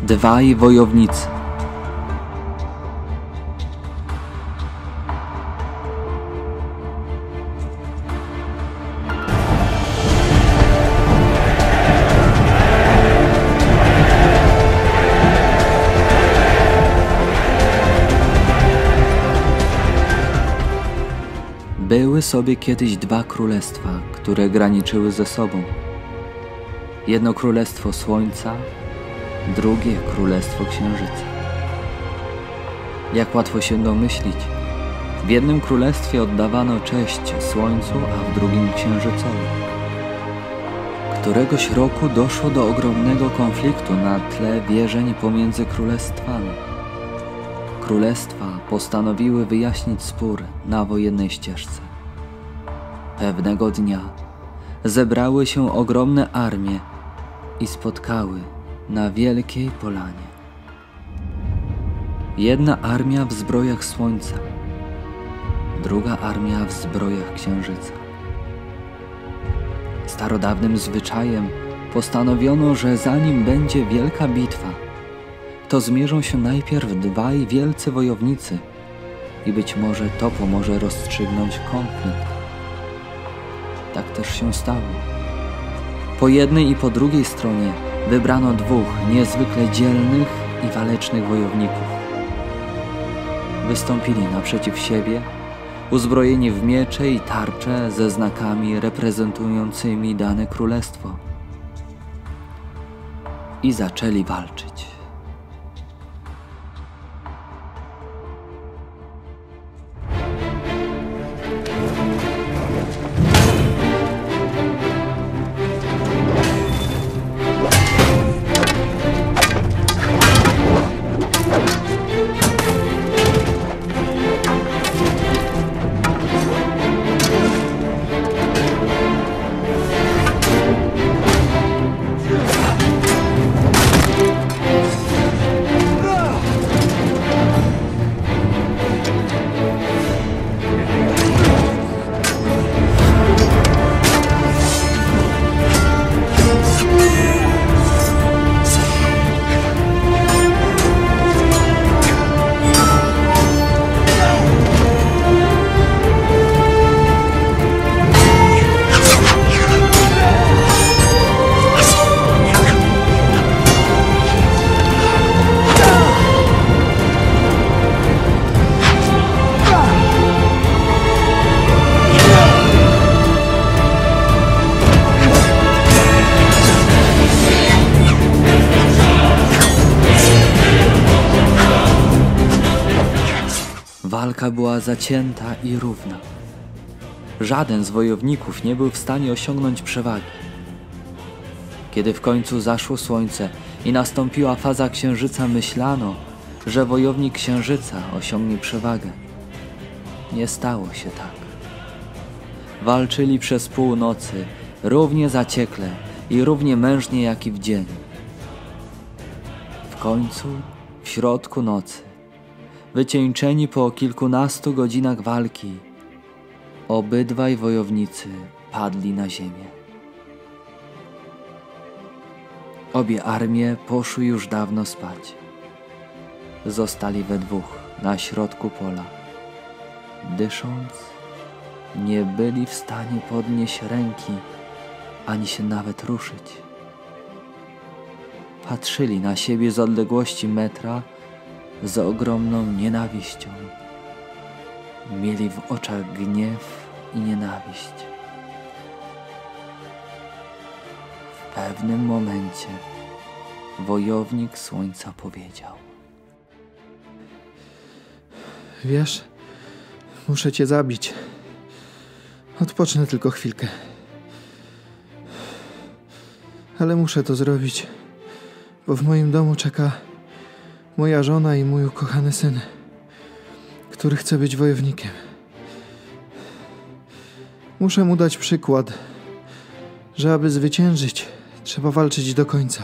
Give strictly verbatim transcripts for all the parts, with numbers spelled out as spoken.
Dwaj wojownicy. Były sobie kiedyś dwa królestwa, które graniczyły ze sobą. Jedno królestwo słońca, drugie królestwo księżyca. Jak łatwo się domyślić, w jednym królestwie oddawano cześć słońcu, a w drugim księżycowi. Któregoś roku doszło do ogromnego konfliktu na tle wierzeń pomiędzy królestwami. Królestwa postanowiły wyjaśnić spór na wojennej ścieżce. Pewnego dnia zebrały się ogromne armie i spotkały na wielkiej polanie. Jedna armia w zbrojach słońca, druga armia w zbrojach księżyca. Starodawnym zwyczajem postanowiono, że zanim będzie wielka bitwa, to zmierzą się najpierw dwaj wielcy wojownicy i być może to pomoże rozstrzygnąć konflikt. Tak też się stało. Po jednej i po drugiej stronie wybrano dwóch niezwykle dzielnych i walecznych wojowników. Wystąpili naprzeciw siebie, uzbrojeni w miecze i tarcze ze znakami reprezentującymi dane królestwo. I zaczęli walczyć. Walka była zacięta i równa. Żaden z wojowników nie był w stanie osiągnąć przewagi. Kiedy w końcu zaszło słońce i nastąpiła faza księżyca, myślano, że wojownik księżyca osiągnie przewagę. Nie stało się tak. Walczyli przez pół nocy, równie zaciekle i równie mężnie jak i w dzień. W końcu, w środku nocy, wycieńczeni po kilkunastu godzinach walki, obydwaj wojownicy padli na ziemię. Obie armie poszły już dawno spać. Zostali we dwóch na środku pola. Dysząc, nie byli w stanie podnieść ręki, ani się nawet ruszyć. Patrzyli na siebie z odległości metra z ogromną nienawiścią. Mieli w oczach gniew i nienawiść. W pewnym momencie wojownik słońca powiedział: Wiesz, muszę cię zabić. Odpocznę tylko chwilkę. Ale muszę to zrobić, bo w moim domu czeka moja żona i mój ukochany syn, który chce być wojownikiem. Muszę mu dać przykład, że aby zwyciężyć, trzeba walczyć do końca.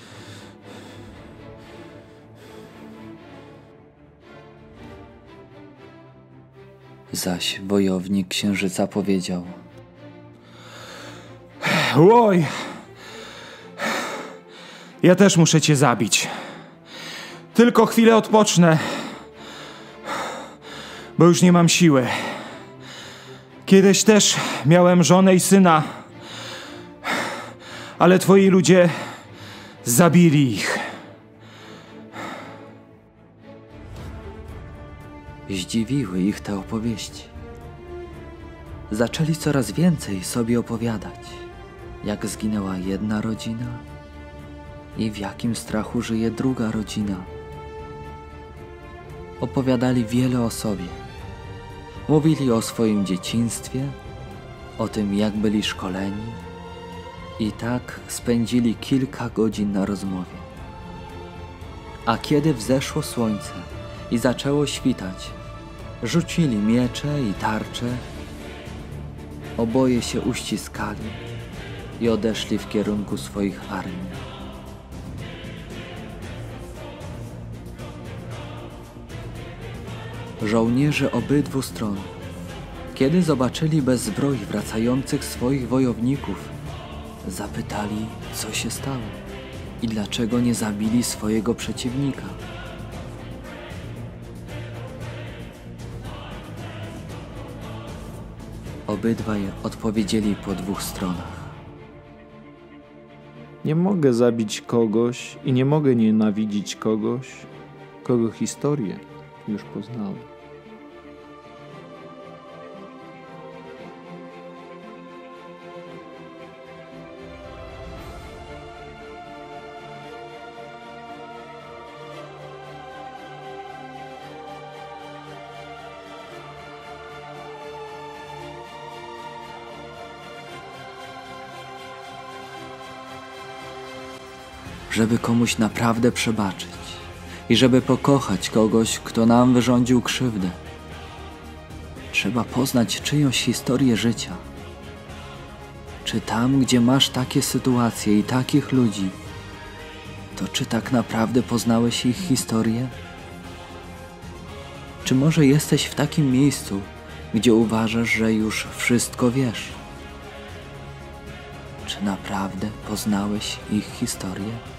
Zaś wojownik księżyca powiedział: Oj, ja też muszę cię zabić, Tylko chwilę odpocznę, bo już nie mam siły. Kiedyś też miałem żonę i syna, ale twoi ludzie zabili ich. Zdziwiły ich te opowieści. Zaczęli coraz więcej sobie opowiadać, jak zginęła jedna rodzina i w jakim strachu żyje druga rodzina. Opowiadali wiele o sobie. Mówili o swoim dzieciństwie, o tym, jak byli szkoleni, i tak spędzili kilka godzin na rozmowie. A kiedy wzeszło słońce i zaczęło świtać, rzucili miecze i tarcze, oboje się uściskali i odeszli w kierunku swoich armii. Żołnierze obydwu stron, kiedy zobaczyli bez zbroi wracających swoich wojowników, zapytali, co się stało i dlaczego nie zabili swojego przeciwnika. Obydwaj odpowiedzieli po dwóch stronach. Nie mogę zabić kogoś i nie mogę nienawidzić kogoś, kogo historię już poznałem. Żeby komuś naprawdę przebaczyć i żeby pokochać kogoś, kto nam wyrządził krzywdę, trzeba poznać czyjąś historię życia. Czy tam, gdzie masz takie sytuacje i takich ludzi, to czy tak naprawdę poznałeś ich historię? Czy może jesteś w takim miejscu, gdzie uważasz, że już wszystko wiesz? Czy naprawdę poznałeś ich historię?